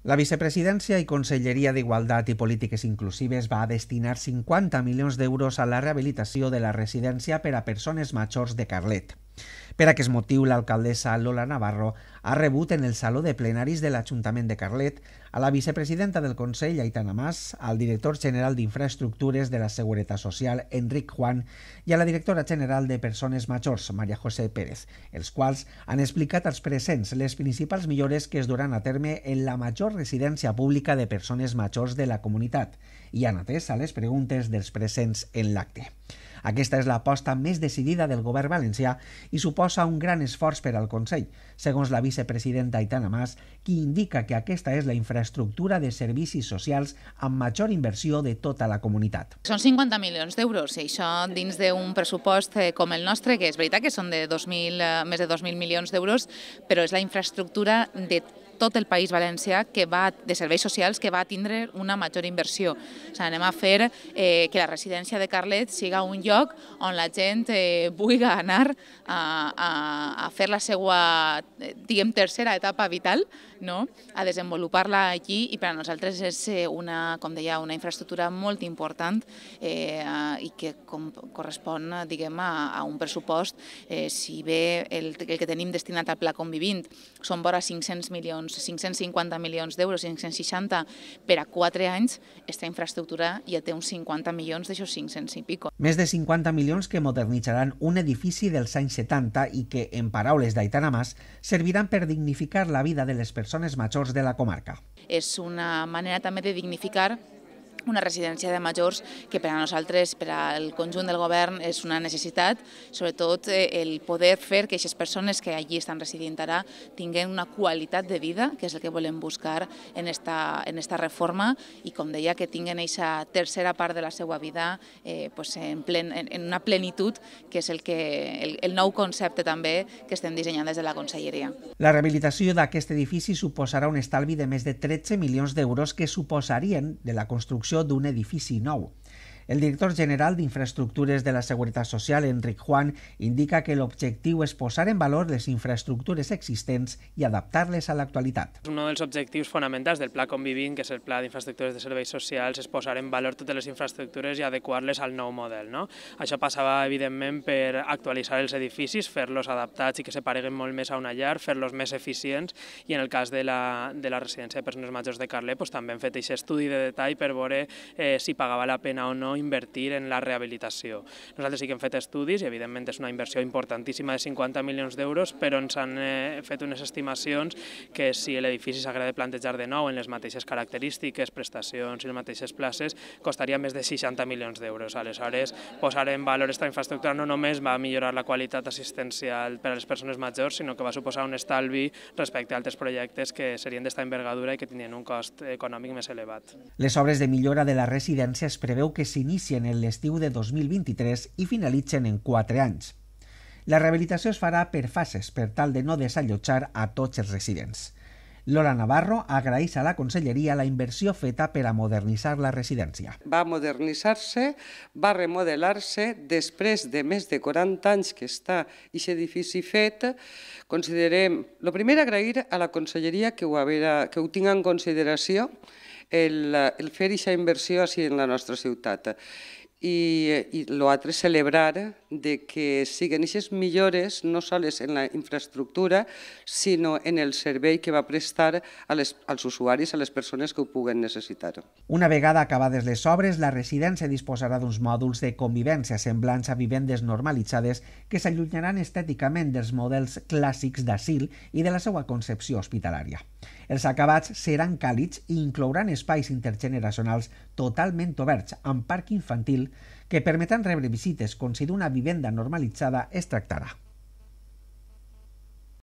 La Vicepresidència i Conselleria d'Igualtat i Polítiques Inclusives va destinar 50 milions d'euros a la rehabilitació de la residència per a persones majors de Carlet. Per aquest motiu, l'alcaldessa Lola Navarro ha rebut en el Saló de Plenaris de l'Ajuntament de Carlet a la vicepresidenta del Consell, Aitana Mas, al director general d'Infraestructures de la Seguretat Social, Enric Juan, i a la directora general de Persones Majors, Maria José Pérez, els quals han explicat als presents les principals millores que es duran a terme en la major residència pública de persones majors de la comunitat i han atès a les preguntes dels presents en l'acte. Aquesta és l'aposta més decidida del govern valencià i suposa un gran esforç per al Consell, segons la vicepresidenta Aitana Mas, qui indica que aquesta és la infraestructura de servicis socials amb major inversió de tota la comunitat. Són 50 milions d'euros i això dins d'un pressupost com el nostre, que és veritat que són més de 2.000 milions d'euros, però és la infraestructura de tot el País Valencià de serveis socials que va tindre una major inversió. O sigui, anem a fer que la residència de Carlet siga un lloc on la gent vulgui anar a fer la seva, diguem, tercera etapa vital, no? A desenvolupar-la allí, i per a nosaltres és com deia, una infraestructura molt important i que correspon, diguem, a un pressupost. Si bé el que tenim destinat al Pla Convivint són vora 550 milions d'euros, 560 per a 4 anys, aquesta infraestructura ja té uns 50 milions d'aixòs 500 i pico. Més de 50 milions que modernitzaran un edifici dels anys 70 i que, en paraules d'Aitana Mas, serviran per dignificar la vida de les persones majors de la comarca. És una manera també de dignificar una residència de majors que per a nosaltres, per al conjunt del govern, és una necessitat, sobretot el poder fer que aquestes persones que allí estan residint ara tinguin una qualitat de vida, que és el que volem buscar en esta reforma, i com deia, que tinguin aquesta tercera part de la seva vida en una plenitud, que és el nou concepte també que estem dissenyant des de la Conselleria. La rehabilitació d'aquest edifici suposarà un estalvi de més de 13 milions d'euros que suposarien de la construcció d'un edifici nou. El director general d'Infraestructures de la Seguretat Social, Enric Juan, indica que l'objectiu és posar en valor les infraestructures existents i adaptar-les a l'actualitat. Un dels objectius fonamentals del Pla Convivint, que és el Pla d'Infraestructures de Serveis Socials, és posar en valor totes les infraestructures i adequar-les al nou model. Això passava, evidentment, per actualitzar els edificis, fer-los adaptats i que se pareguen molt més a una llar, fer-los més eficients, i en el cas de la residència de persones majors de Carlet també hem fet aquest estudi de detall per veure si pagava la pena o no invertir en la rehabilitació. Nosaltres sí que hem fet estudis i, evidentment, és una inversió importantíssima de 50 milions d'euros, però ens han fet unes estimacions que si l'edifici s'hagués de plantejar de nou en les mateixes característiques, prestacions i les mateixes places, costaria més de 60 milions d'euros. Aleshores, posar en valor aquesta infraestructura no només va millorar la qualitat assistencial per a les persones majors, sinó que va suposar un estalvi respecte a altres projectes que serien d'esta envergadura i que tindrien un cost econòmic més elevat. Les obres de millora de la residència es preveu que s'inicien en l'estiu de 2023 i finalitzen en 4 anys. La rehabilitació es farà per fases per tal de no desallotjar a tots els residents. Lola Navarro agraeix a la Conselleria la inversió feta per a modernitzar la residència. Va modernitzar-se, va remodelar-se, després de més de 40 anys que està aquest edifici fet. Considerem, el primer, agrair a la Conselleria que ho tingui en consideració el fer aquesta inversió així en la nostra ciutat. I l'altre, celebrar que siguin aquestes millores no sols en la infraestructura, sinó en el servei que va prestar als usuaris, a les persones que ho puguen necessitar. Una vegada acabades les obres, la residència disposarà d'uns mòduls de convivència semblants a vivendes normalitzades que s'allunyaran estèticament dels models clàssics d'asil i de la seva concepció hospitalària. Els acabats seran càlids i inclouran espais intergeneracionals totalment oberts amb parc infantil que permetran rebre visites com si d'una vivenda normalitzada es tractarà.